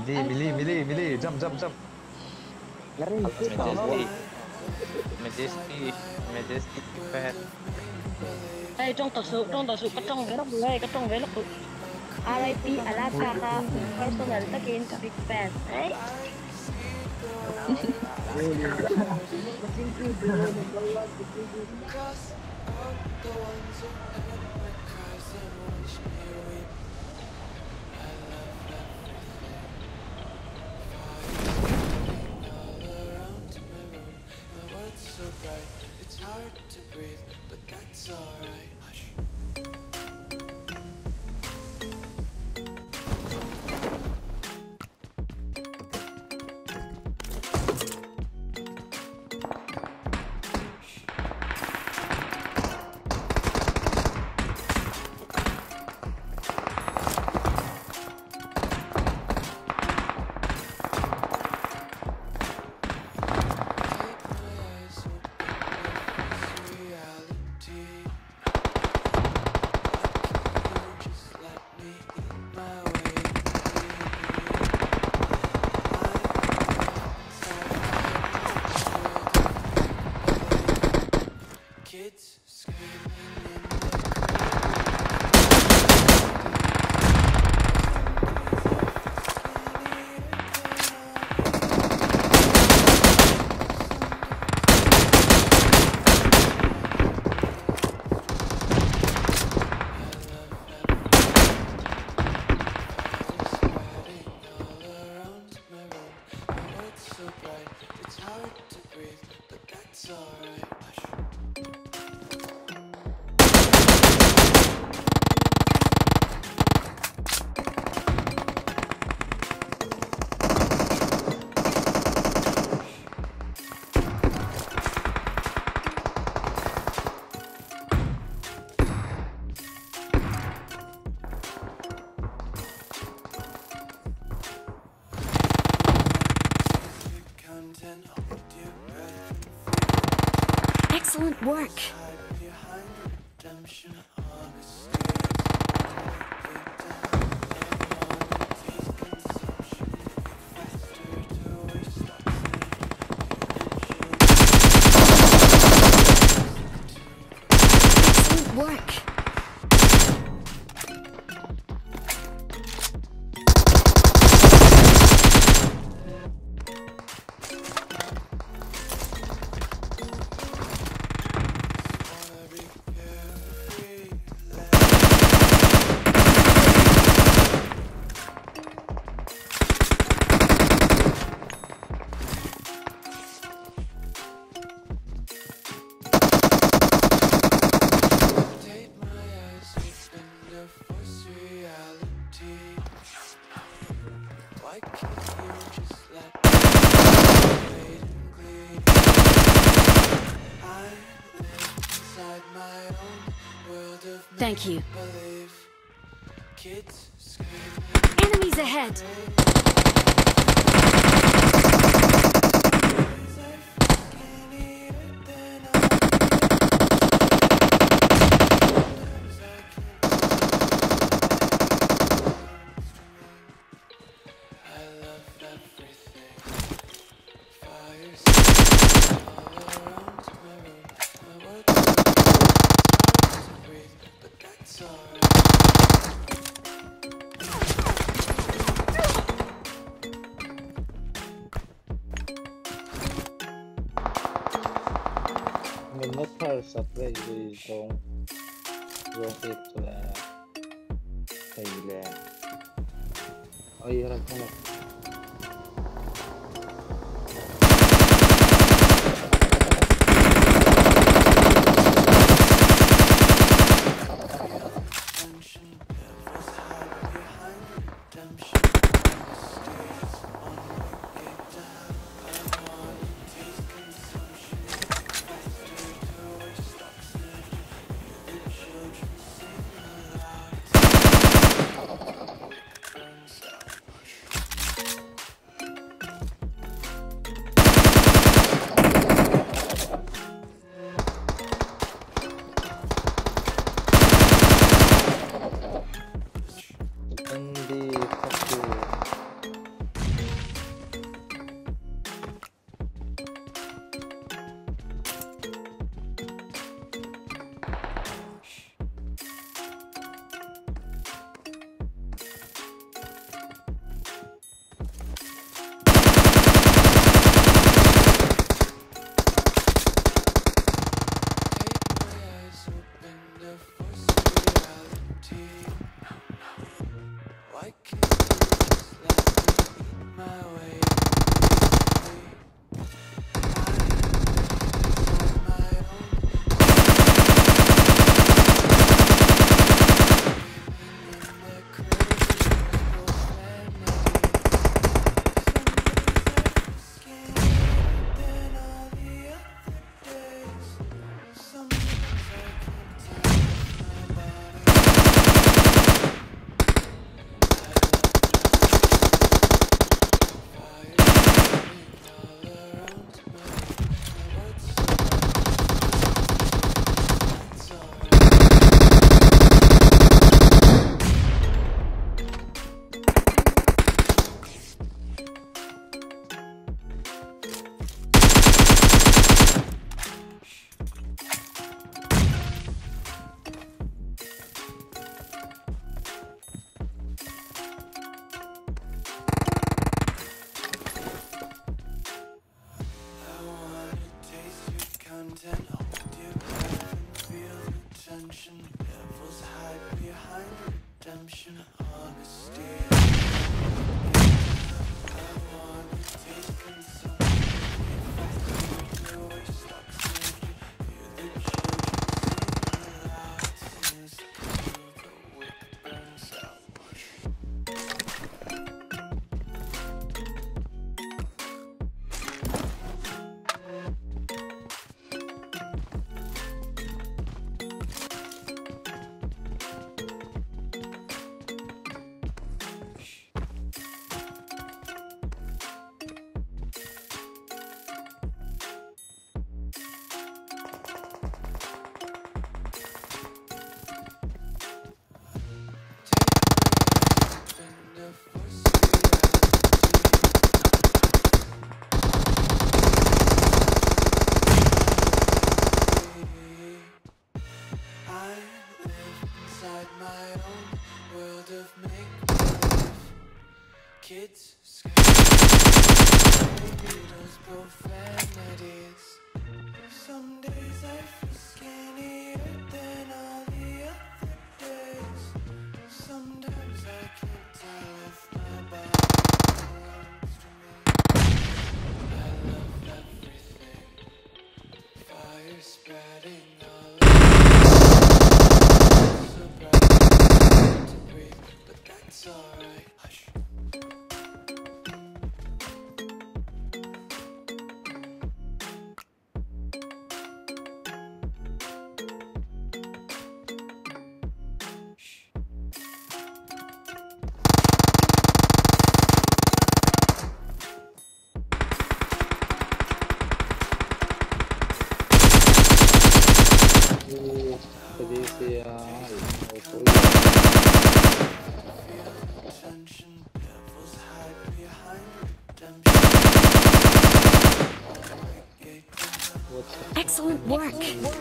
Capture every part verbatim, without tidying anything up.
Millie, Millie, Millie, Millie, jump, jump, jump. Majesty, Majesty, Majesty fat. Ê, trong thật sự, trong thật sự có trong vé lốc người, có trong vé lốc người. R I P Alabama personal against big fan. Đấy. It's hard to breathe, but that's alright. Hush. Kids screaming in so bright, it's hard to breathe, but that's alright. Excellent work. Excellent work. Thank you. Enemies ahead. Mình mất thở sập vậy thì có rocket là thầy là ôi là không là Kids screaming those profanities. Some days I feel skinnier than all the other days. Sometimes I can't tell if my body belongs to me. I love everything. Fire spreading all over. So bright to breathe, but that's alright. Hush. Uh, tadi siya ay opo Attention, devils hide behind redemption. what's up? Excellent work.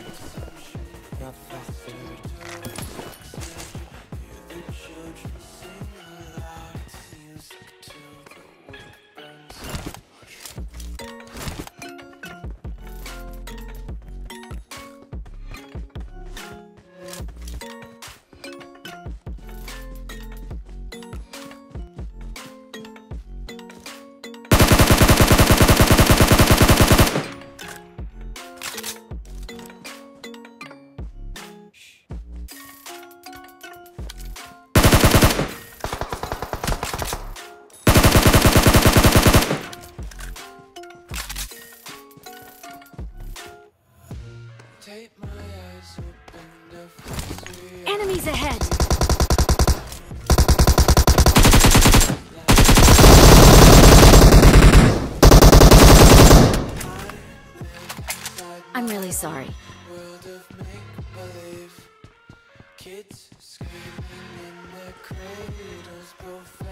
Take my eyes open to face Enemies ahead. I'm really sorry. world of make-believe. Kids screaming in their cradles, profane.